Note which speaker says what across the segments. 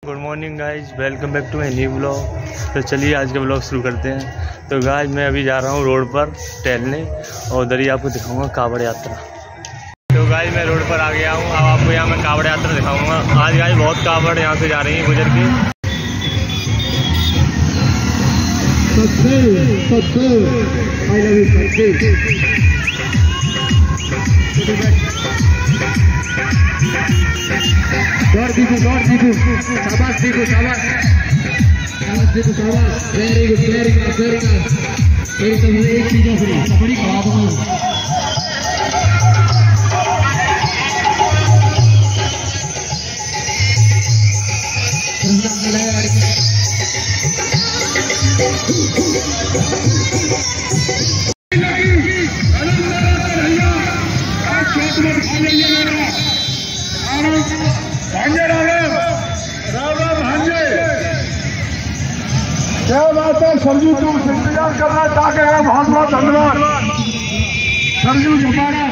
Speaker 1: Good morning guys, welcome back to my new blog. तो चलिए आज का ब्लॉग शुरू करते हैं। तो गाइज मैं अभी जा रहा हूँ रोड पर टहलने और उधर ही आपको दिखाऊंगा कावड़ यात्रा। तो गाइज मैं रोड पर आ गया हूँ। अब आपको यहाँ मैं कावड़ यात्रा दिखाऊंगा। आज गाइज बहुत कावड़ यहाँ से जा रही है गुजर के।
Speaker 2: शाबाश दीपू, शाबाश दीपू, शाबाश। Very good, very nice, very nice. फिर तो मुझे एक चीज़ फ्री बड़ी खराब हो क्या बात है सरजू, तुम इंतजार करना चाहते हैं। बहुत बहुत धन्यवाद सरजू हमारा।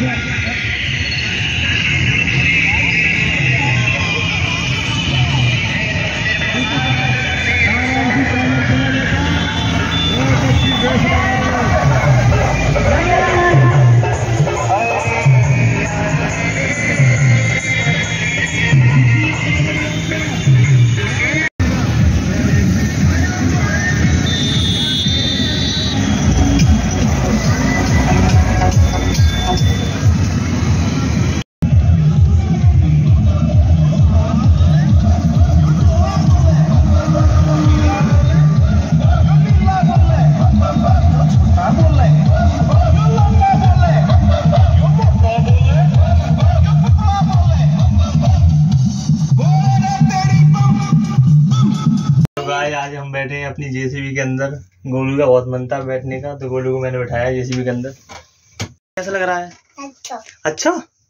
Speaker 1: आज हम बैठे हैं अपनी जेसीबी के अंदर। गोलू का बहुत मन था बैठने का, तो गोलू को मैंने बैठाया जेसीबी के अंदर। कैसा लग रहा है? अच्छा।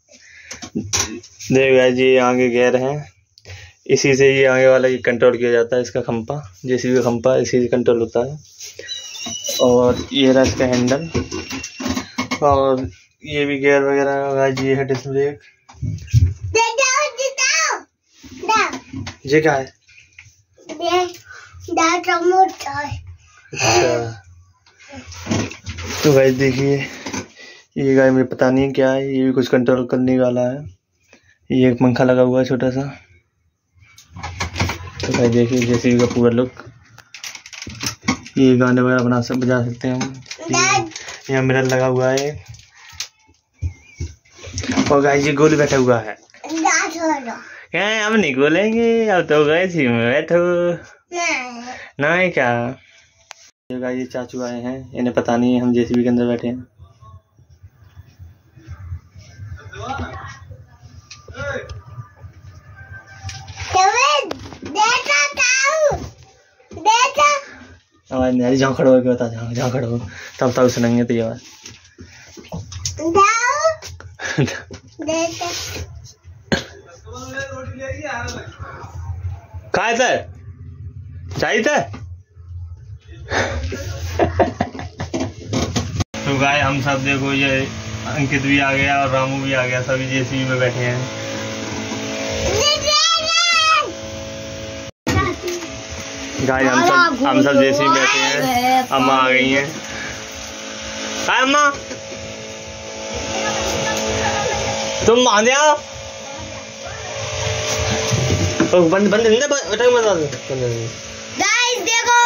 Speaker 1: देखो गाइस, ये आगे गियर है, इसी से ये आगे वाला ये कंट्रोल किया जाता है। इसका खंपा, जेसीबी का खंपा इसी से कंट्रोल होता है। और ये रहा इसका हैंडल, और ये भी गियर वगैरह। गाइस ये है डिस्क ब्रेक। ये क्या है? अच्छा, तो गाइस देखिए, ये गाइस मुझे पता नहीं क्या है, ये भी कुछ कंट्रोल करने वाला है। ये एक पंखा लगा हुआ है छोटा सा। तो गाइस देखिए जेसीबी का पूरा लुक। ये गाने वगैरह बजा सकते हैं हम। यहाँ मिरर लगा हुआ है। और गाइस ये गोलू बैठा हुआ है। क्या हम नहीं बोलेंगे, अब तो गाइस ही में बैठो नहीं क्या। ये चाचू आए हैं, इन्हें पता नहीं है हम जेसीबी के अंदर बैठे हैं। आवाज नहीं आ रही, जहाँ खड़ो हो के बता, जहाँ खड़ो हो तब सुनेंगे तो ये आवाज। खाए थे चाहिए थे। तो गाय हम सब देखो, ये अंकित भी आ गया और रामू भी आ गया, सभी जेसीबी में बैठे हैं। गाय हम सब जेसीबी में बैठे हैं। अम्मा आ गई हैं। हाय अम्मा, तुम मान जाओ। तो बंद बंद नहीं बता गाइस, देखो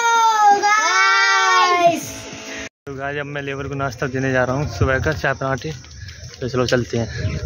Speaker 1: गाइस। तो गाइस अब मैं लेबर को नाश्ता देने जा रहा हूँ सुबह का, चाय पराठे। तो चलो चलते हैं।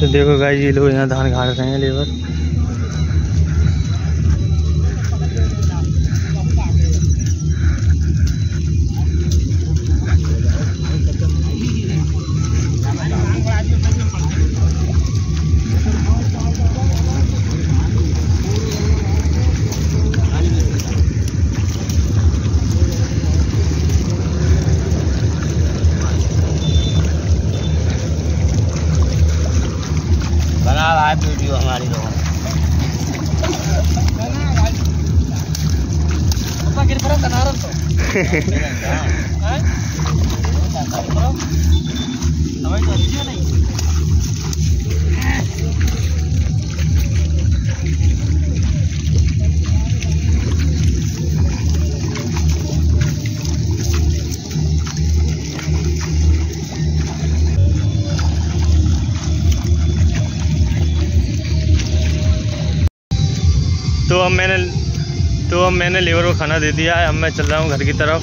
Speaker 1: तो देखो गाइस ये लोग यहाँ धान गाड़ रहे हैं लेबर।
Speaker 2: वीडियो हमारी लोगों
Speaker 1: तो अब मैंने लेबर को खाना दे दिया है। अब मैं चल रहा हूँ घर की तरफ।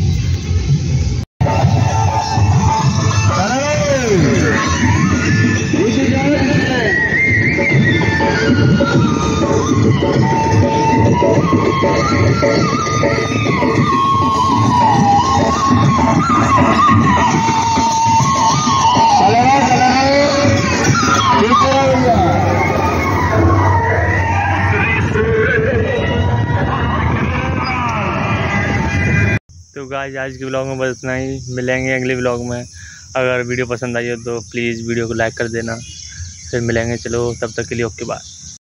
Speaker 1: तो गाइस आज के ब्लॉग में बस इतना ही। मिलेंगे अगले ब्लॉग में। अगर वीडियो पसंद आई हो तो प्लीज़ वीडियो को लाइक कर देना। फिर मिलेंगे। चलो तब तक के लिए ओके बाय।